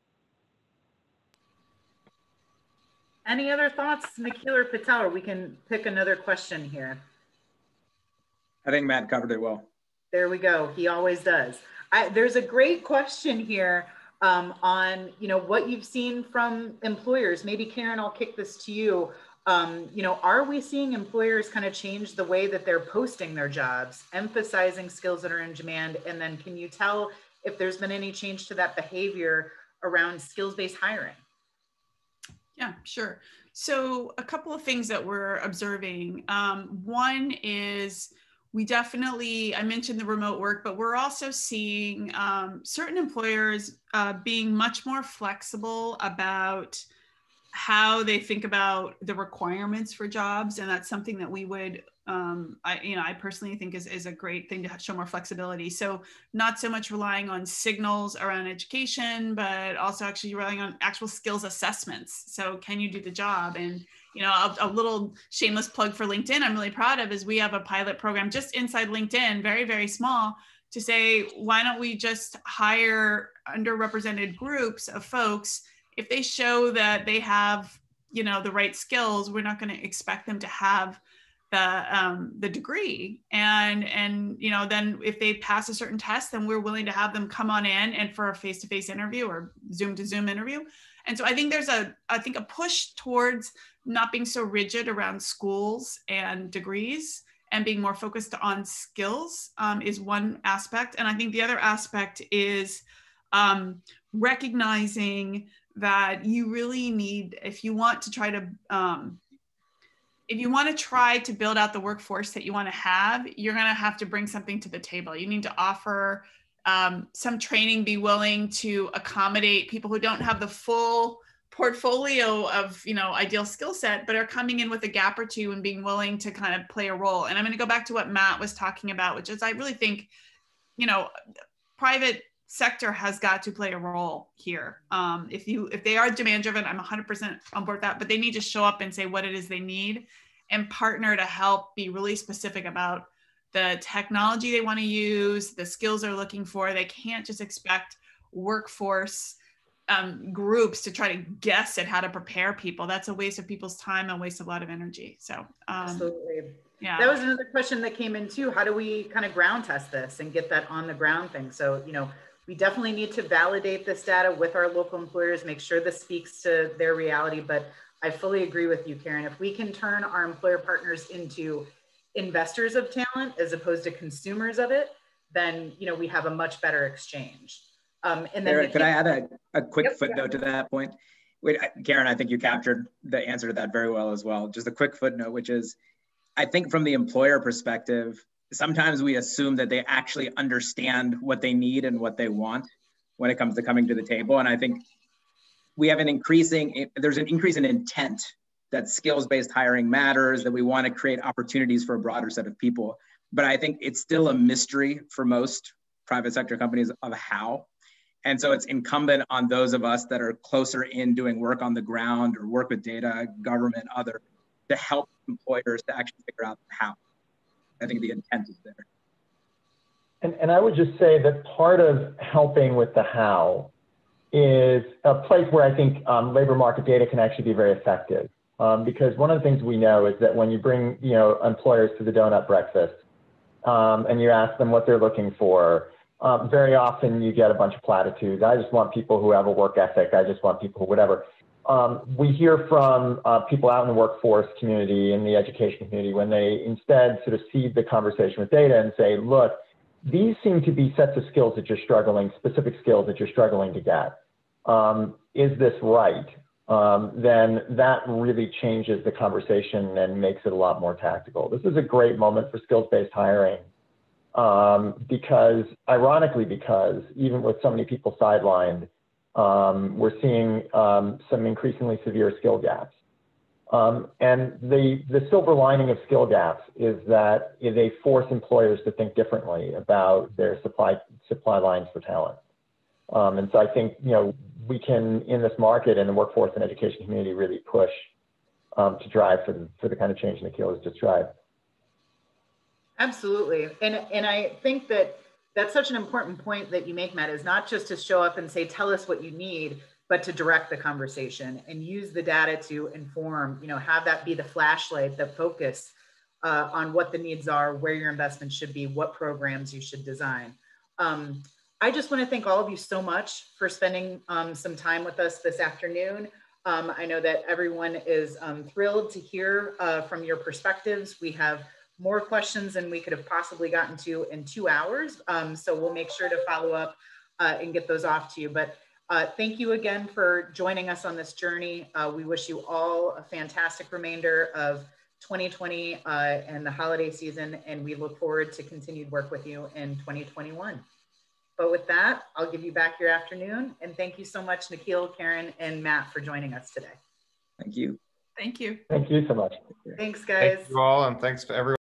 Any other thoughts, Nikhil or Patel, or we can pick another question here? I think Matt covered it well. There we go. He always does. I, there's a great question here um, on, you know, what you've seen from employers. Maybe Karen, I'll kick this to you. Um, you know, are we seeing employers kind of change the way that they're posting their jobs, emphasizing skills that are in demand? And then can you tell if there's been any change to that behavior around skills-based hiring? Yeah, sure. So a couple of things that we're observing. Um, one is we definitely, I mentioned the remote work, but we're also seeing um, certain employers uh, being much more flexible about how they think about the requirements for jobs. And that's something that we would, um, I, you know, I personally think is, is a great thing to show more flexibility. So not so much relying on signals around education, but also actually relying on actual skills assessments. So can you do the job? And, you know, a, a little shameless plug for LinkedIn I'm really proud of is we have a pilot program just inside LinkedIn, very, very small, to say, why don't we just hire underrepresented groups of folks? If they show that they have, you know, the right skills, we're not going to expect them to have the um, the degree, and and you know, then if they pass a certain test, then we're willing to have them come on in and for a face-to-face interview or Zoom to Zoom interview. And so I think there's a I think a push towards not being so rigid around schools and degrees and being more focused on skills um, is one aspect. And I think the other aspect is um, recognizing that you really need, if you want to try to um, if you want to try to build out the workforce that you want to have, you're going to have to bring something to the table. You need to offer um, some training, be willing to accommodate people who don't have the full portfolio of, you know, ideal skill set, but are coming in with a gap or two and being willing to kind of play a role. And I'm going to go back to what Matt was talking about, which is I really think, you know, private sector has got to play a role here. Um, if you, if they are demand driven, I'm one hundred percent on board with that, but they need to show up and say what it is they need and partner to help be really specific about the technology they want to use, the skills they're looking for. They can't just expect workforce um, groups to try to guess at how to prepare people. That's a waste of people's time and a waste of a lot of energy. So um, absolutely. Yeah. That was another question that came in too. How do we kind of ground test this and get that on the ground thing? So, you know, we definitely need to validate this data with our local employers, make sure this speaks to their reality. But I fully agree with you, Karen. If we can turn our employer partners into investors of talent as opposed to consumers of it, then, you know, we have a much better exchange. Um, and then Karen, could I add a, a quick yep, footnote to that point? Wait, Karen, I think you captured the answer to that very well as well. Just a quick footnote, which is, I think from the employer perspective, sometimes we assume that they actually understand what they need and what they want when it comes to coming to the table. And I think we have an increasing, there's an increase in intent that skills-based hiring matters, that we want to create opportunities for a broader set of people. But I think it's still a mystery for most private sector companies of how. And so it's incumbent on those of us that are closer in doing work on the ground or work with data, government, other, to help employers to actually figure out how. I think the intent is there. And, and I would just say that part of helping with the how is a place where I think um, labor market data can actually be very effective. Um, because one of the things we know is that when you bring, you know, employers to the donut breakfast um, and you ask them what they're looking for, um, very often you get a bunch of platitudes. I just want people who have a work ethic. I just want people who whatever. Um, we hear from uh, people out in the workforce community, in the education community, when they instead sort of seed the conversation with data and say, look, these seem to be sets of skills that you're struggling, specific skills that you're struggling to get. Um, is this right? Um, then that really changes the conversation and makes it a lot more tactical. This is a great moment for skills-based hiring um, because, ironically, because even with so many people sidelined, um, we're seeing um, some increasingly severe skill gaps. Um, and the, the silver lining of skill gaps is that they force employers to think differently about their supply, supply lines for talent. Um, and so I think, you know, we can, in this market and the workforce and education community, really push um, to drive for the, for the kind of change Nikhil has described. Absolutely. And, and I think that that's such an important point that you make, Matt, is not just to show up and say, tell us what you need, but to direct the conversation and use the data to inform, you know, have that be the flashlight, the focus uh, on what the needs are, where your investment should be, what programs you should design. Um, I just want to thank all of you so much for spending um, some time with us this afternoon. Um, I know that everyone is um, thrilled to hear uh, from your perspectives. We have more questions than we could have possibly gotten to in two hours. Um, so we'll make sure to follow up uh, and get those off to you. But uh, thank you again for joining us on this journey. Uh, we wish you all a fantastic remainder of twenty twenty uh, and the holiday season. And we look forward to continued work with you in twenty twenty-one. But with that, I'll give you back your afternoon. And thank you so much, Nikhil, Karen, and Matt for joining us today. Thank you. Thank you. Thank you so much. Thanks, guys. Thank you all, and thanks to everyone.